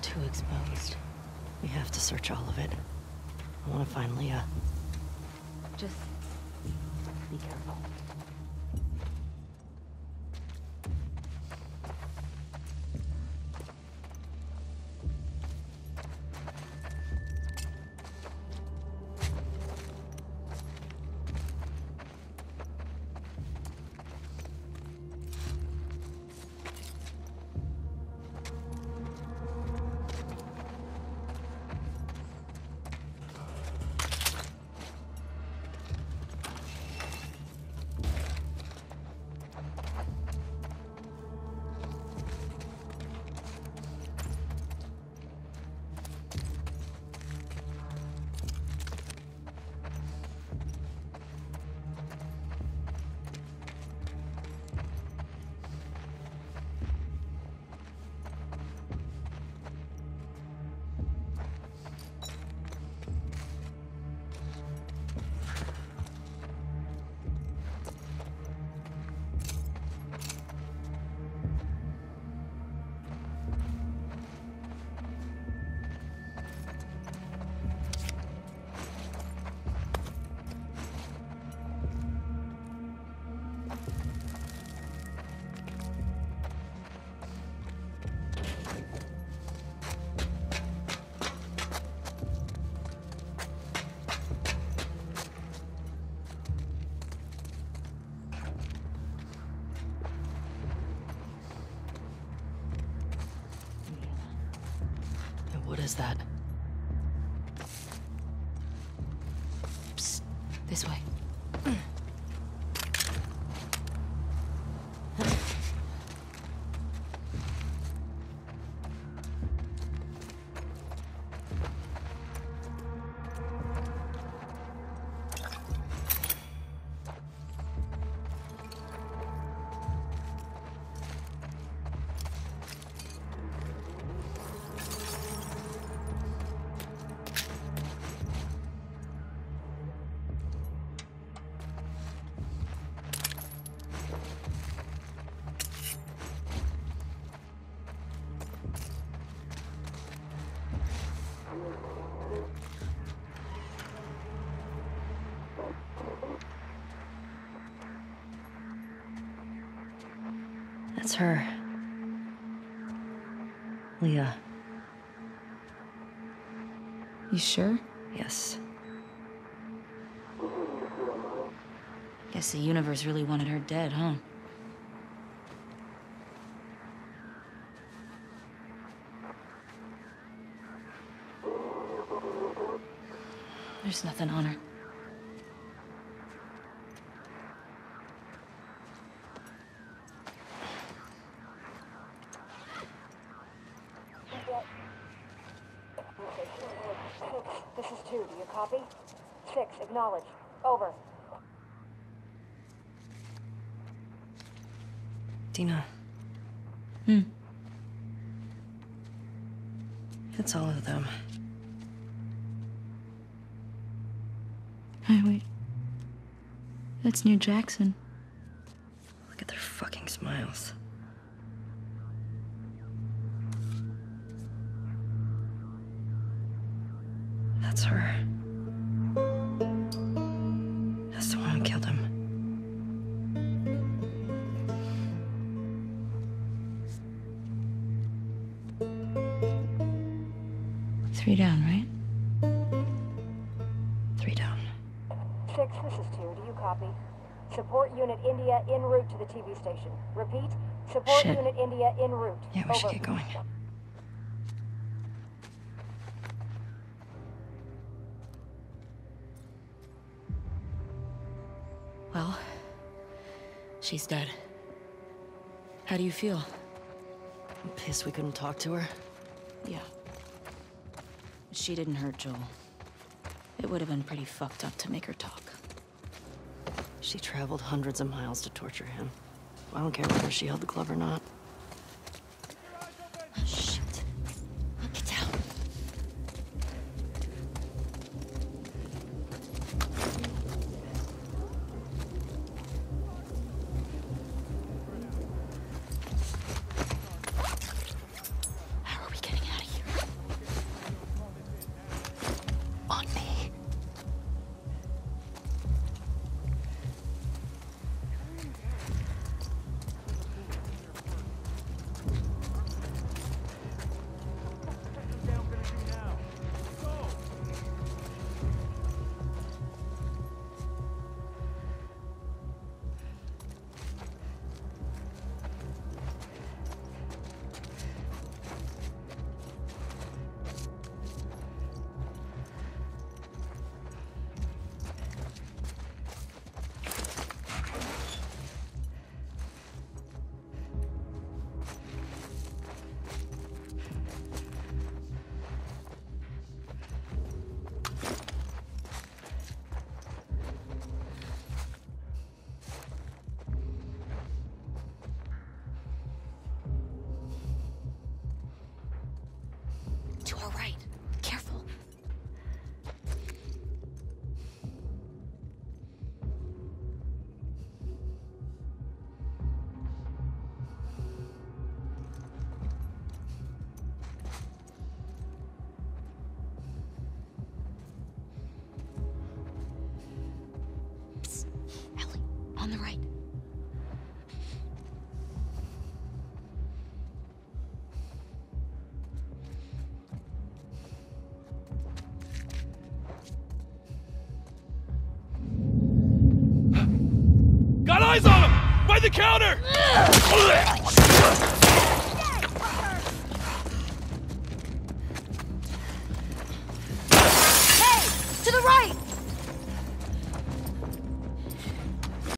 Too exposed. We have to search all of it. I want to find Leah. Just be careful. What is that? Psst. This way. That's her. Leah. You sure? Yes. Guess the universe really wanted her dead, huh? There's nothing on her. This is 2. Do you copy? 6. Acknowledge. Over. Dina. It's all of them. Hey, wait. That's near Jackson. Look at their fucking smiles. That's her. That's the one who killed him. Three down, right? 3 down. 6. This is 2. Do you copy? Support Unit India en route to the TV station. Repeat. Support Shit. Unit India en route. Yeah, we should Over. get going. Well, she's dead. How do you feel? I'm pissed we couldn't talk to her. Yeah. She didn't hurt Joel. It would have been pretty fucked up to make her talk. She traveled hundreds of miles to torture him. I don't care whether she held the glove or not. Oh, shit. Get down. How are we getting out of here? On the right. Got eyes on him! By the counter! Hey! To the right!